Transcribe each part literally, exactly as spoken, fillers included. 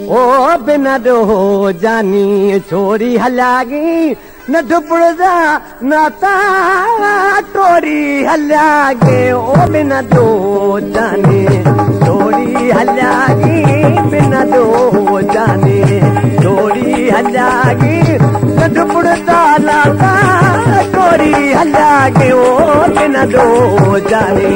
ओ बिना दो जानी छोरी हलागी न डुबड़ा नाता टोरी हलागे ओ बिना दो जानी छोरी हलागी बिना दो जानी छोरी हलागी न डुबड़ा नाता टोरी हलागे ओ बिना दो जानी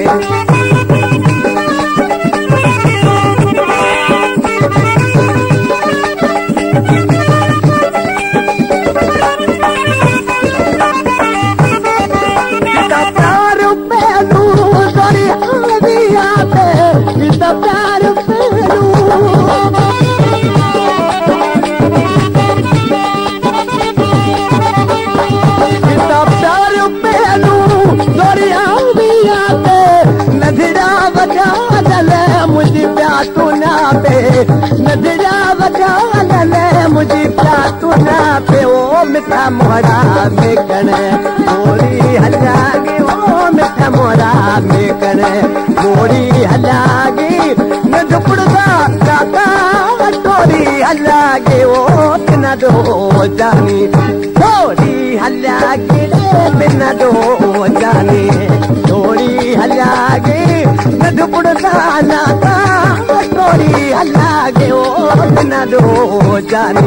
नजरा वजा ले मुझी प्या तू ना पे ओ मिठा मोरा में कणे मोरी हलागी ओ मिठा मोरा में कणे मोरी हलागी न डुबड़ा काका टोरी हलागी ओ बिना दो जानी छोरी हलागी बिना दो जानी छोरी हलागी न डुबड़ा नाता टोरी हलागे ओ बिना दो जानी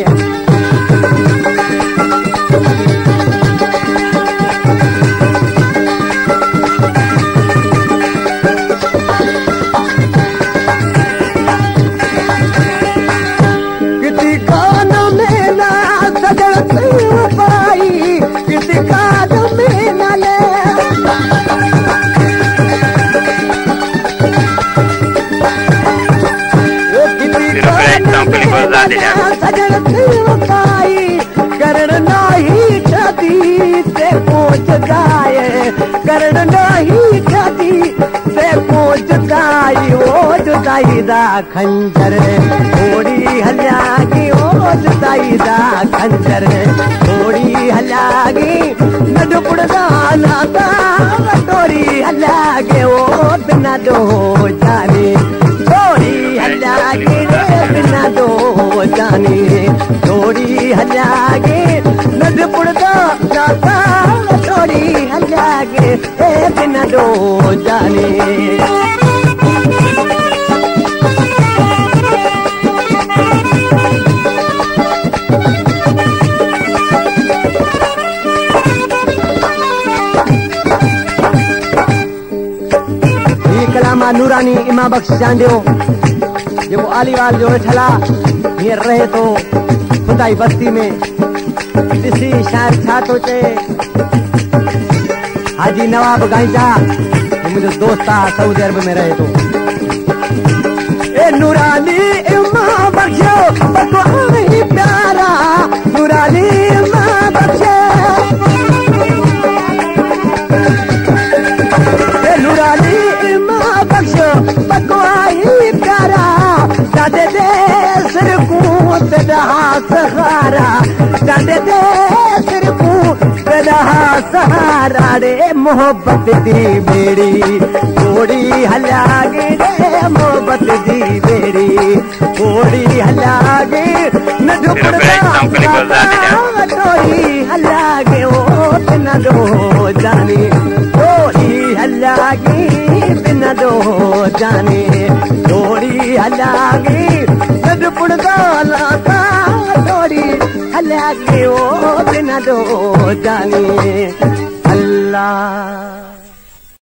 किसी कान में ना सजड़ पाई किसी कान में ना ले करण नाही छदी ते पहुंच जाए करण नाही छदी ते पहुंच जाए ओ जुदाई दा खंजर थोड़ी हलागी ओ जुदाई दा खंजर थोड़ी हलागी न डुबड़ा नाता टोरी हलागे ओ बिना दो जानी छोरी हलागी बिना दो जानी छोरी हलागे न डुबड़ा नाता छोरी हलागे ए बिना दो जानी कलामा नूरानी इमा बख्श चांडियो जो आलीवाल जो ठला हींअर रहे तो खुदाई बस्ती में ॾिसी शायर छा थो चए हाजी नवाब गांजा मुंहिंजो दोस्त आहे सऊदी अरब में रहे थो ए नूरानी इमा बख्शो बकवाही प्यारा नूरानी इमा बख्शो ए नूरानी इमा बख्शो बकवाही प्यारा दादे दे सिर को तेरा सहारा दादे दे सिर को तेरा सहारा रे मोहब्बत दी बेड़ी थोड़ी हलागे रे मोहब्बत दी बेड़ी थोड़ी हलागे न डुबड़ा थोड़ी हलागे ओ बिना दो जानी थोड़ी हलागे बिना दो जानी थोड़ी हलागे न डुबड़ा नाता टोरी हलागे ओ बिना दो जानी